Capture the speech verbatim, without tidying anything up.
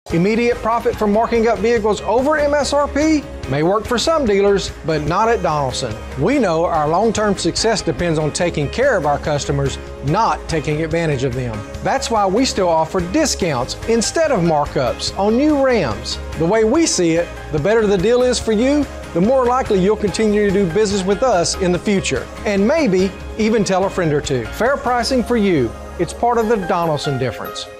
Immediate profit from marking up vehicles over M S R P may work for some dealers, but not at Donaldson. We know our long-term success depends on taking care of our customers, not taking advantage of them. That's why we still offer discounts instead of markups on new Rams. The way we see it, the better the deal is for you, the more likely you'll continue to do business with us in the future. And maybe even tell a friend or two. Fair pricing for you. It's part of the Donaldson difference.